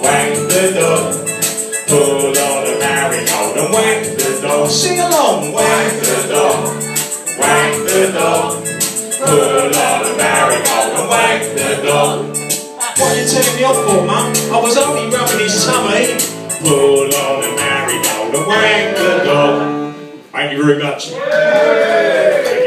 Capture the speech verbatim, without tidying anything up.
whack the dog. Pull on the marigold and whack the dog. Sing along, whack the dog, whack the dog. Pull on the marigold and whack the dog. What are you telling me off for, Mum? I was only rubbing his tummy. Pull on the marigold and whack the dog. Thank you very much.